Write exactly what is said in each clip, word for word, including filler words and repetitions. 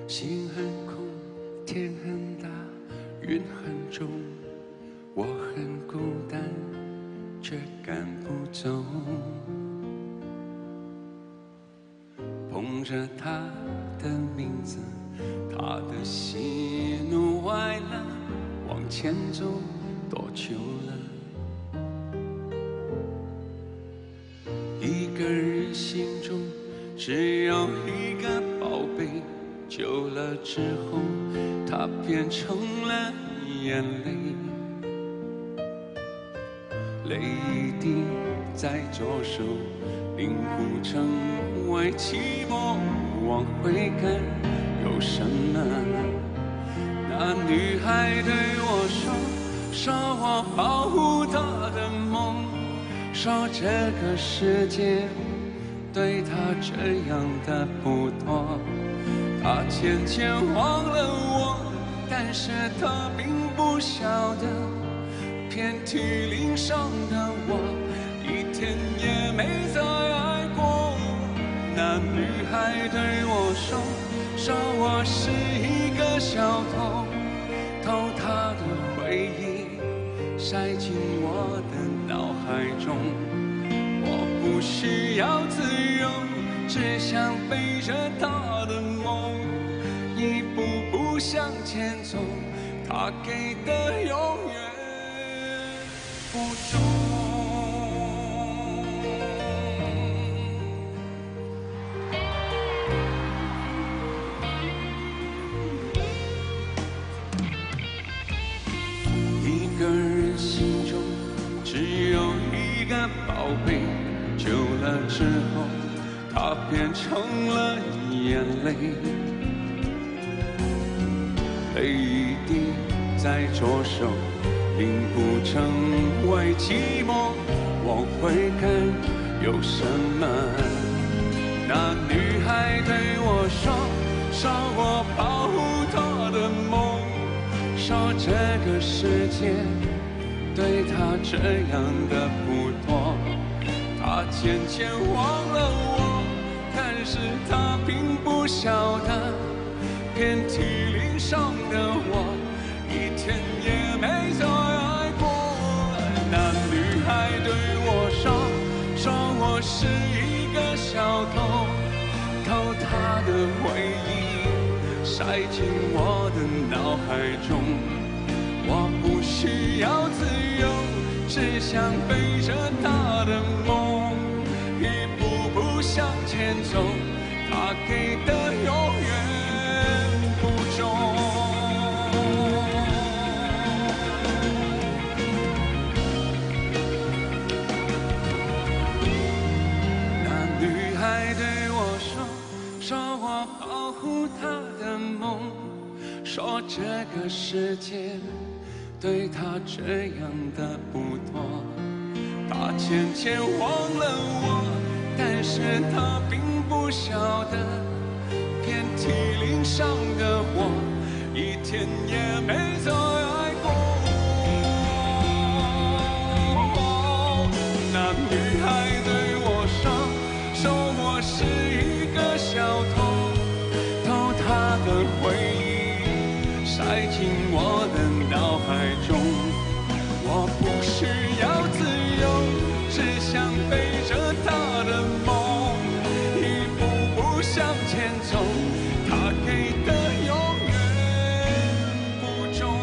心很空，天很大，云很重，我很孤单，却赶不走。捧着他的名字，他的喜怒哀乐，往前走多久了？一个人心中只有一个宝贝，久了之后，它变成了眼泪，泪一滴在左手，凝固成为寂寞。往回看，有什么？那女孩对我说，说我保护她的梦，说这个世界对她这样的不多。她渐渐忘了我，但是她并不晓得，遍体鳞伤的我，一天也没再爱过。那女孩对我说，说我是一个小偷，偷她的回忆，塞进我的脑海中。我不需要自由，只想背着她的梦，一步步向前走，她给的永远不重。一个人心中只有一个宝贝，久了之后，它变成了眼泪，泪一滴在左手，凝固成为寂寞。往回看，有什么？那女孩对我说，说我保护她的梦，说这个世界对她这样的不多。她渐渐忘了我，但是她并不晓得，遍体鳞伤的我，一天也没再爱过。那女孩对我说，说我是一个小偷，偷她的回忆，塞进我的脑海中。我不需要自由，只想背着她的梦，一步步向前走，她给的永远不重。那女孩对我说，说我保护她的梦，说这个世界对她这样的不多。她渐渐忘了我，但是她并不晓得，遍体鳞伤的我，一天也没再爱过。那女孩对我说，说我是一个小偷，偷她的回忆，塞进我的脑海中。我不需要自由，只想背着她的梦，一步步向前走，她给的永远不重。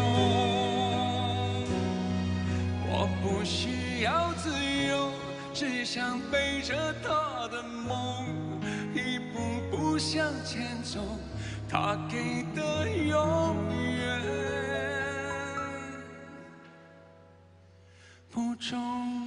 我不需要自由，只想背着她的梦，一步步向前走，她给的永远不重。